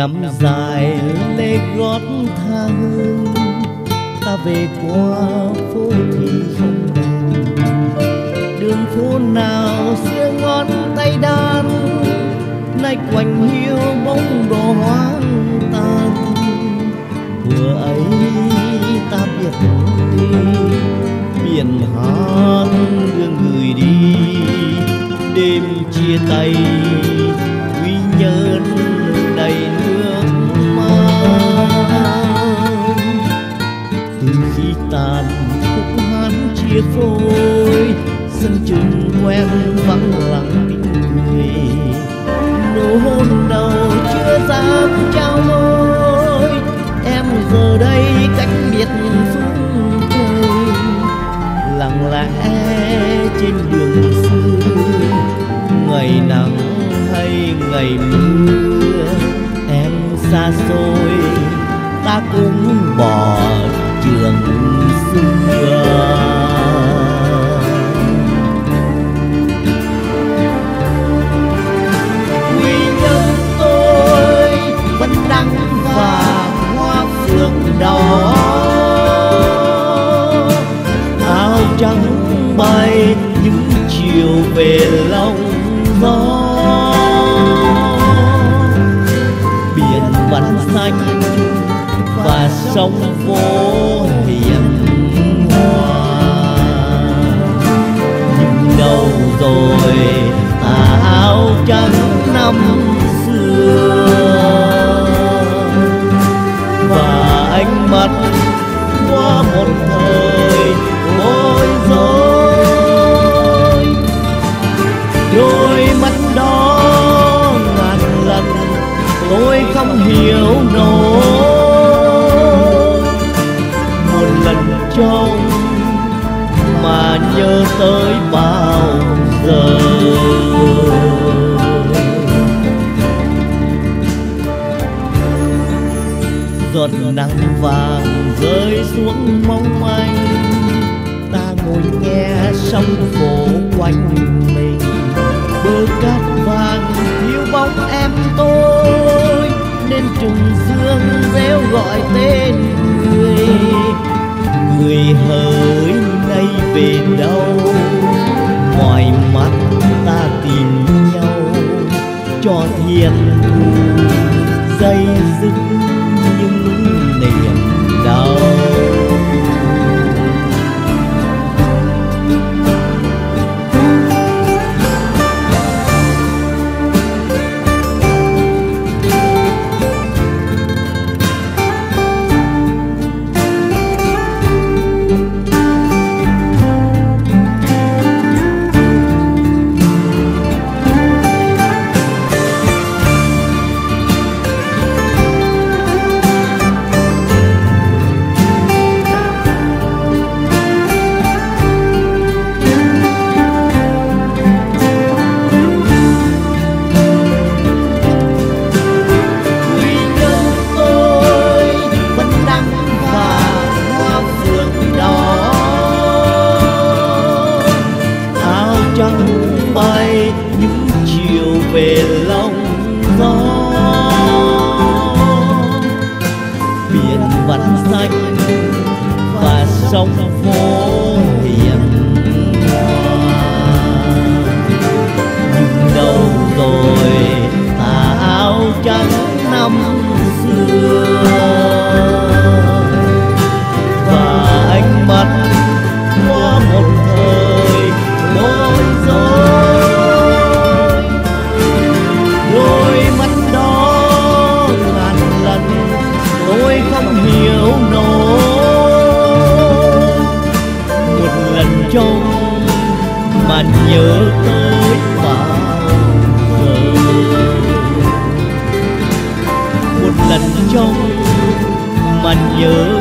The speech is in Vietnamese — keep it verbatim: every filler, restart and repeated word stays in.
năm dài lê gót tha hương, ta về qua phố thì không đèn. Đường phố nào xưa ngón tay đan, nay quạnh hiu bóng đồ hoang tàn. Vừa ấy ta biết đi, biển hát đưa người đi. Đêm chia tay quy nhơn đầy nước mắt. Từ khi tàn khúc hát chia phôi, sân trường quen vắng lặng tiếng cười. Nụ hôn đầu chưa dám trao môi, em giờ đây cách biệt phương trời. Lặng lẽ trên đường xưa, ngày nắng hay ngày mưa, em xa xôi ta cũng bỏ trường xưa. Quy nhớ tôi vẫn đắng vàng hoa phượng đỏ, áo trắng bay những chiều về lòng gió. Biển vẫn xanh và sông phố hiền hòa. Nhưng đâu rồi tà áo trắng năm xưa, và ánh mắt qua một thời bối rối. Đôi mắt đó ngàn lần tôi không hiểu nổi. Một lần trông mà nhớ tới bao giờ. Giọt nắng vàng rơi xuống mong manh, ta ngồi nghe sông phố quanh mình. Bờ cát vàng thiếu bóng em tôi, nên trùng dương réo gọi tên người. Người hỡi nay về đâu, ngoài mắt ta tìm nhau. Cho thiên thu dây dứt những niềm đau. Bay những chiều về lòng gió. Biển vẫn xanh và sông phố hiền hòa. Nhưng đâu rồi tà áo trắng năm xưa, và ánh mắt qua một thời bối rối. Đôi mắt đó ngàn lần tôi không hiểu nổi. Một lần trông mà nhớ tới bao giờ. Một lần trông mà nhớ